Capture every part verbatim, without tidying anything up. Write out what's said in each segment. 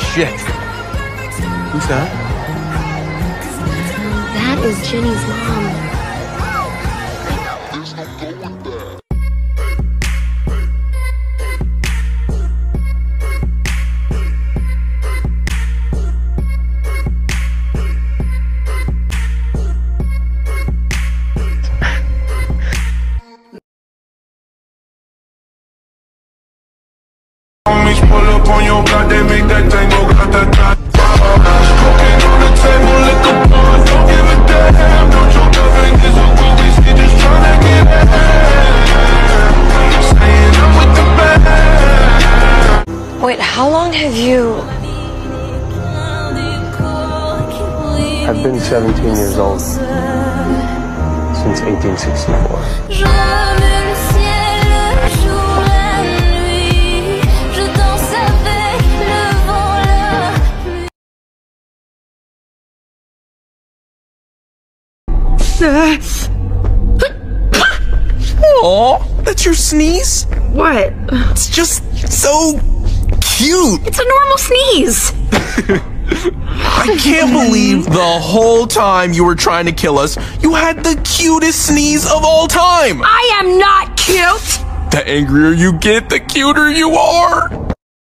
shit. Who's that? That is Jenny's mom. Homies pull up on your block, they make that tango grata-ta. Smoking on the table, liquor bond, don't give a damn. Don't your girlfriend is a good whiskey, just tryna get ahead. Saying I'm with the band. Wait, how long have you... I've been seventeen years old since eighteen sixty-four. Aw, that's your sneeze? What? It's just so cute. It's a normal sneeze. I can't believe the whole time you were trying to kill us, you had the cutest sneeze of all time. I am not cute. The angrier you get, the cuter you are.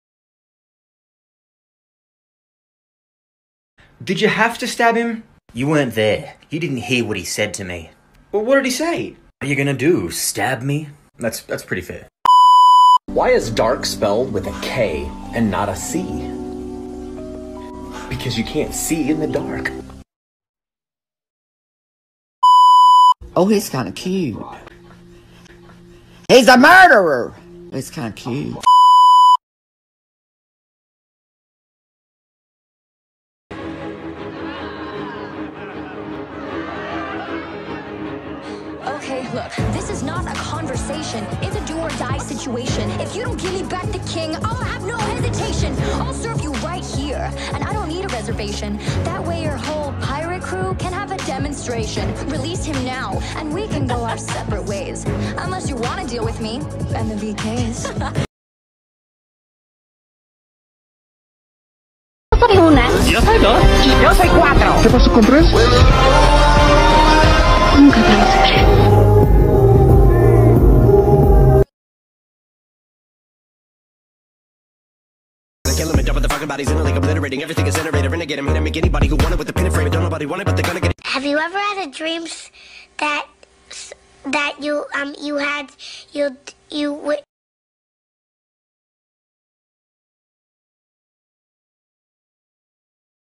Did you have to stab him? You weren't there. You didn't hear what he said to me. Well, what did he say? What are you gonna do, stab me? That's that's pretty fair. Why is dark spelled with a K and not a C? Because you can't see in the dark. Oh, he's kind of cute. He's a murderer. He's kind of cute. Okay, look, this is not a conversation. It's a do-or-die situation. If you don't give me back the king, I'll have no hesitation. I'll serve you right here, and I don't need a reservation. That way your whole pirate crew can have a demonstration. Release him now, and we can go our separate ways. Unless you want to deal with me and the V Ks. Yo soy una. Yo soy dos. Y yo soy cuatro. ¿Qué pasó con tres? Nunca te lo sabré. Have you ever had a dream that that you um you had you you